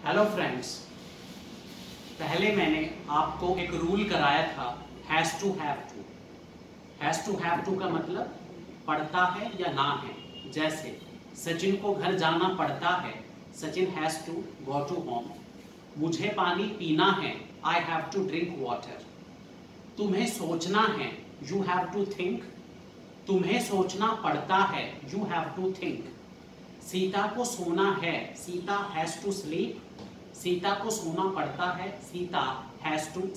Hello friends, पहले मैंने आपको एक रूल कराया था has to have to. Has to have to का मतलब पड़ता है या ना है। जैसे सचिन को घर जाना पड़ता है, Sachin has to go to home. मुझे पानी पीना है, I have to drink water. तुम्हें सोचना है, यू हैव टू थिंक। तुम्हें सोचना पड़ता है, you have to think. Sita को सोना है, Sita has to sleep. Sita को सोना पड़ता है, सीता हैज टू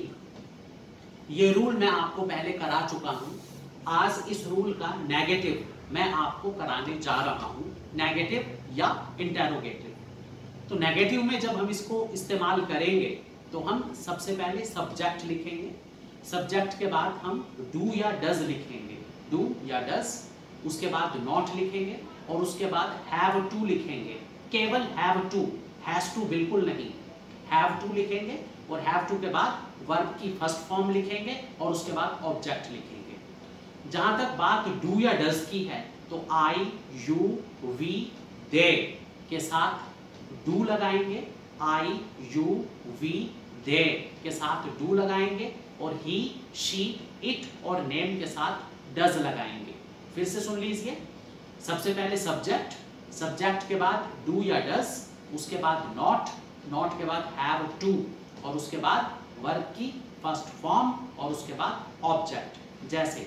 स्लीप। ये रूल मैं आपको पहले करा चुका हूं। आज इस रूल का नेगेटिव मैं आपको कराने जा रहा हूं, नेगेटिव या इंटेरोगेटिव। तो नेगेटिव में जब हम इसको इस्तेमाल करेंगे तो हम सबसे पहले सब्जेक्ट लिखेंगे। सब्जेक्ट के बाद हम डू या डज लिखेंगे, डू या डज। उसके बाद नॉट लिखेंगे और उसके बाद हैव टू लिखेंगे। केवल हैव टू, हैज टू बिल्कुल नहीं। हैव टू लिखेंगे और हैव टू के बाद वर्ब की फर्स्ट फॉर्म लिखेंगे और उसके बाद ऑब्जेक्ट लिखेंगे। जहां तक बात डू या डज की है तो आई, यू, वी, दे के साथ डू लगाएंगे। आई, यू, वी, दे के साथ डू लगाएंगे और ही, शी, इट और नेम के साथ डज लगाएंगे। फिर से सुन लीजिए। सबसे पहले सब्जेक्ट, सब्जेक्ट के बाद डू या डज, उसके बाद नॉट, नॉट के बाद हैव टू और उसके बाद वर्ब की फर्स्ट फॉर्म और उसके बाद ऑब्जेक्ट। जैसे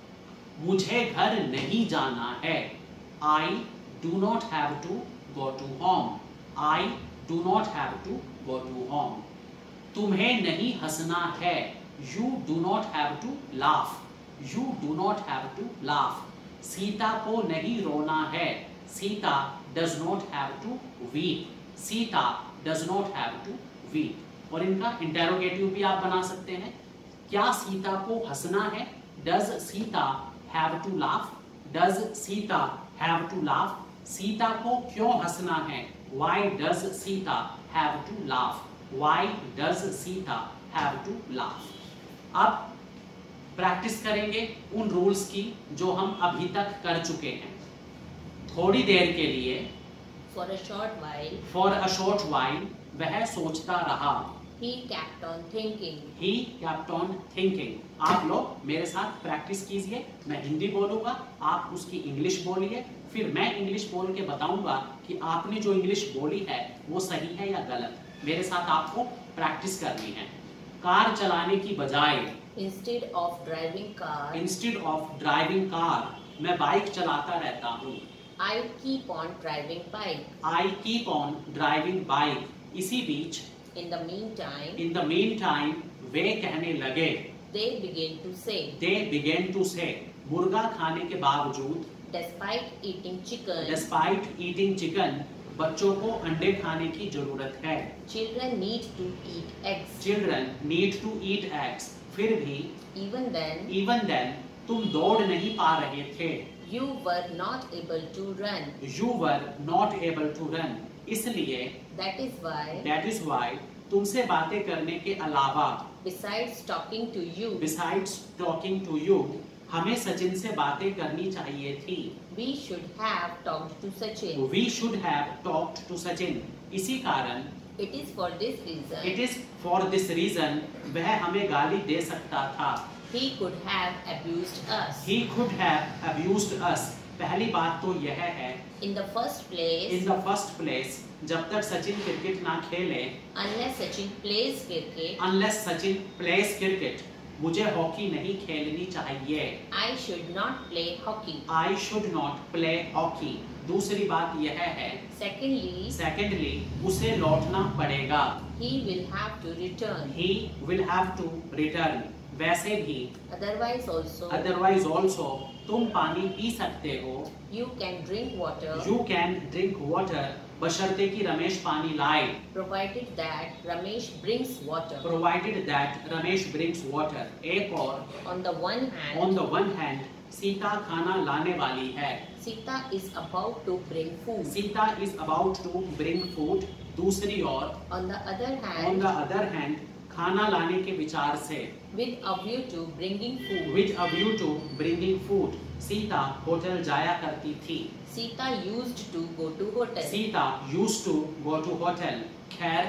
मुझे घर नहीं जाना है, I do not have to go to home. I do not have to go to home. तुम्हें नहीं हंसना है, you do not have to laugh. You do not have to laugh. Sita को नहीं रोना है, Sita does not have to weep. Sita does not have to weep. और इनका इंटेरोगेटिव भी आप बना सकते हैं। क्या सीता को हंसना है, does Sita have to laugh. Does Sita have to laugh. Sita को क्यों हंसना है, why does Sita have to laugh. Why does Sita have to laugh. अब प्रैक्टिस करेंगे उन रूल्स की जो हम अभी तक कर चुके हैं। थोड़ी देर के लिए, For a short while, for a short while, वह सोचता रहा। he kept on thinking. He kept on thinking। आप लोग मेरे साथ प्रैक्टिस कीजिए। मैं हिंदी बोलूंगा, आप उसकी इंग्लिश बोलिए। फिर मैं इंग्लिश बोल के बताऊंगा कि आपने जो इंग्लिश बोली है वो सही है या गलत। मेरे साथ आपको प्रैक्टिस करनी है। कार चलाने की बजाय, Instead of driving car, instead of driving car, मैं बाइक चलाता रहता हूँ। I keep on driving bike. I keep on driving bike. इसी बीच, In the meantime, in the meantime, वे कहने लगे, they began to say, they began to say, मुर्गा खाने के बावजूद, despite eating chicken, despite eating chicken, बच्चों को अंडे खाने की जरूरत है। children need to eat eggs. Children need to eat eggs. फिर भी, Even then, इवन देन, तुम दौड़ नहीं पा रहे थे। you were not able to run. You were not able to run. इसलिए, That is why, that is why, तुमसे बातें करने के अलावा, besides talking to you, besides talking to you, हमें सचिन से बातें करनी चाहिए थी। we should have talked to Sachin. We should have talked to Sachin. इसी कारण, It is for this reason, it is for this reason, वह हमें गाली दे सकता था। he could have abused us. He could have abused us। पहली बात तो यह है, In the first place, in the first place, जब तक सचिन क्रिकेट ना खेले, unless Sachin plays cricket, unless Sachin plays cricket, मुझे हॉकी नहीं खेलनी चाहिए। I should not play hockey. I should not play hockey। दूसरी बात यह है, Secondly, secondly, उसे लौटना पड़ेगा। he will have to return. He will have to return। वैसे भी, Otherwise also, otherwise also, तुम पानी पी सकते हो। you can drink water, You can drink water, बशर्ते कि रमेश पानी लाए। provided that Ramesh brings water. Provided that Ramesh brings water। एक और, On the one hand, on the one hand, Sita खाना लाने वाली है। Sita is about to bring food. Sita is about to bring food। दूसरी ओर, On the other on hand, the other hand, खाना लाने के विचार से, with a view to bringing food, with a view to bringing food, Sita hotel जाया करती थी। Sita used to go to hotel. Sita used to go to hotel. खैर,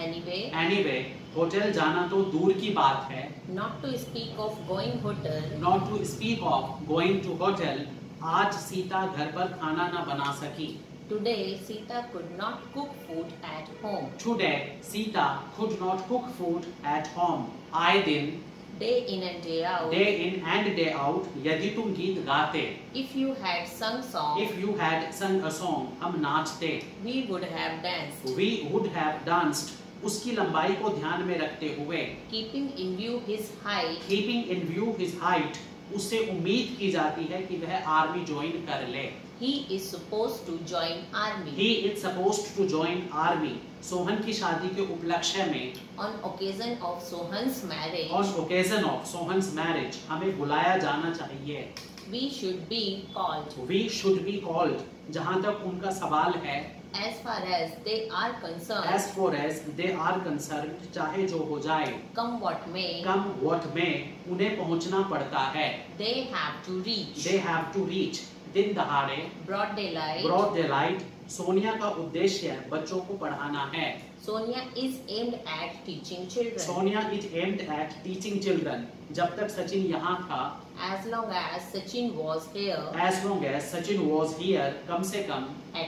Anyway, hotel जाना तो दूर की बात है। not to speak of going hotel. Not to speak of going to hotel. आज सीता घर पर खाना न बना सकी। Today, Sita could not cook food at home. Today, Sita could not cook food at home. आए दिन, Day in and day out. day in and day out, यदि तुम गीत गाते, If you had sung song, if you had sung a song, हम नाचते, we would have danced. we would have danced. उसकी लंबाई को ध्यान में रखते हुए, Keeping in view his height, keeping in view his height, उससे उम्मीद की जाती है कि वह आर्मी ज्वाइन कर ले। he is supposed to join army. He is supposed to join army. Sohan की शादी के उपलक्ष्य में, On occasion of Sohan's marriage, on occasion of Sohan's marriage, हमें बुलाया जाना चाहिए। we should be called. We should be called. जहाँ तक उनका सवाल है, As far as they are concerned, as far as they are concerned, चाहे जो हो जाए, come what may, come what may, उन्हें पहुँचना पड़ता है। they have to reach. They have to reach. दिन दहाड़े, Broad daylight, broad daylight, Sonia का उद्देश्य बच्चों को पढ़ाना है। Sonia is aimed at teaching children. Sonia is aimed at teaching children. जब तक सचिन यहाँ था, As long as Sachin was here, as long as Sachin was here, कम से कम,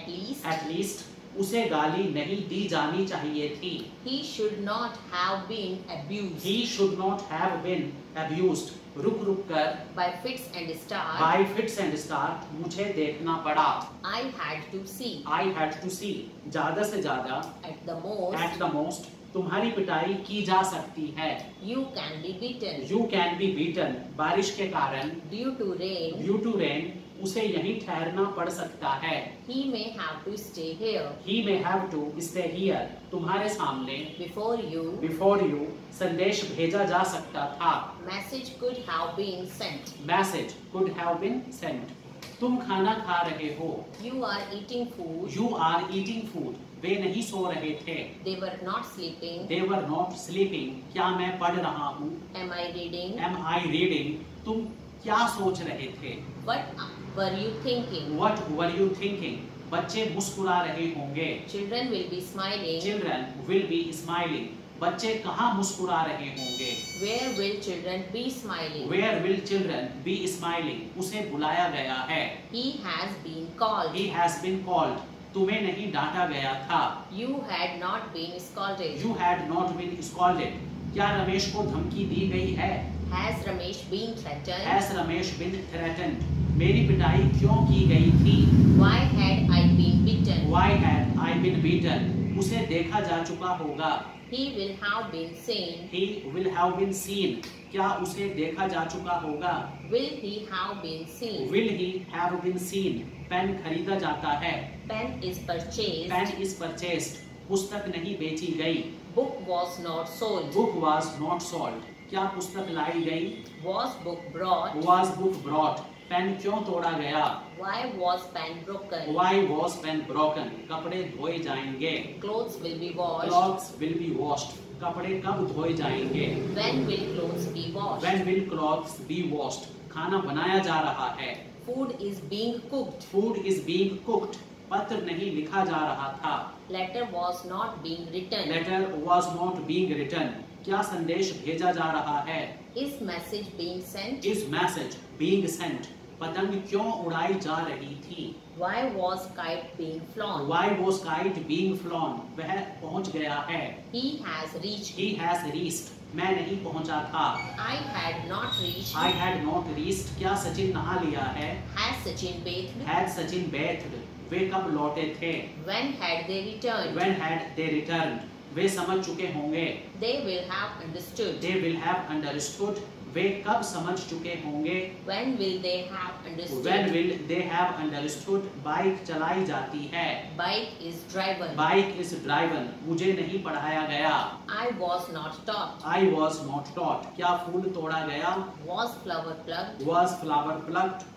at least, उसे गाली नहीं दी जानी चाहिए थी। he should not have been abused He should not have been abused. रुक रुक कर, by fits and starts. by fits and start, मुझे देखना पड़ा। I had to see. I had to see. ज्यादा से ज्यादा, At the most, at the most, तुम्हारी पिटाई की जा सकती है। you can be beaten. You can be beaten. बारिश के कारण, Due to rain, due to rain, उसे यहीं ठहरना पड़ सकता है। he may have to stay here. He may have to stay here. तुम्हारे सामने, Before you, before you, संदेश भेजा जा सकता था। message could have been sent. Message could have been sent. तुम खाना खा रहे हो। You are eating food. You are eating food. वे नहीं सो रहे थे। They were not sleeping. They were not sleeping. क्या मैं पढ़ रहा हूँ? Am I reading? Am I reading? तुम क्या सोच रहे थे? What were you thinking? What were you thinking? बच्चे मुस्कुरा रहे होंगे। Children will be smiling. Children will be smiling. बच्चे कहाँ मुस्कुरा रहे होंगे? Where will children be smiling? Where will children be smiling? उसे बुलाया गया है। He has been called. He has been called. तुम्हें नहीं डांटा गया था। You had not been scolded. You had not been scolded. क्या रमेश को धमकी दी गई है? Has Ramesh been threatened? Has Ramesh been threatened? मेरी पिटाई क्यों की गई थी? Why had I been beaten? Why had I been beaten? उसे देखा जा चुका होगा। He will have been seen. He will have been seen. क्या उसे देखा जा चुका होगा? Will he have been seen? Will he have been seen? Pen खरीदा जाता है। Pen is purchased. Pen is purchased. पुस्तक नहीं बेची गई। Book was not sold. Book was not sold. क्या पुस्तक लाई गई? Was book brought? Was book brought? Pen क्यों तोड़ा गया? Why was pen broken? Why was pen broken? कपड़े धोए जाएंगे। Clothes will be washed. Clothes will be washed. कपड़े कब धोए जाएंगे? When will clothes be washed? When will clothes be washed? खाना बनाया जा रहा है। Food is being cooked. Food is being cooked. पत्र नहीं लिखा जा रहा था। Letter was not being written. Letter was not being written. क्या संदेश भेजा जा रहा है? Is message being sent? Is message being sent? पतंग क्यों उड़ाई जा रही थी? Why was kite being flown? Why was kite being flown? वह पहुंच गया है। He has reached. He has reached. मैं नहीं पहुंचा था। I had not reached. I had not reached. क्या सचिन नहा लिया है? Has Sachin bathed? Had Sachin bathed? वे कब लौटे थे? When had they returned? When had they returned? वे समझ चुके होंगे। They will have understood. They will have understood. वे कब समझ चुके होंगे? When will they have understood? When will they have understood? Bike चलाई जाती है। Bike is driven. Bike is driven. मुझे नहीं पढ़ाया गया। I was not taught. I was not taught. क्या फूल तोड़ा गया? Was flower plucked? Was flower plucked?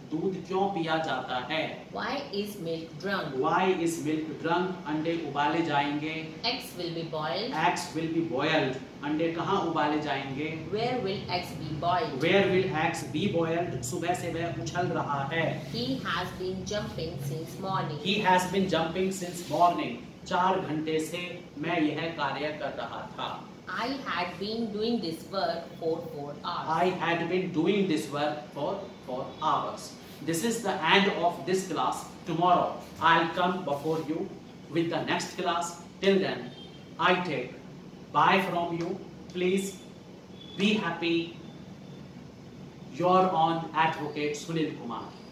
दूध क्यों पिया जाता है? Why is milk drunk? Why is milk drunk? अंडे उबाले जाएंगे. Eggs will be boiled. Eggs will be boiled. अंडे कहाँ उबाले जाएंगे? Where will eggs be boiled? Where will eggs be boiled? सुबह से वह उछल रहा है. He has been jumping since morning. He has been jumping since morning. 4 घंटे से मैं यह कार्य कर रहा था. I had been doing this work for 4 hours. I had been doing this work for 4 hours. This is the end of this class. Tomorrow I'll come before you with the next class. Till then, I take bye from you. Please be happy. Your own advocate Sunil Kumar.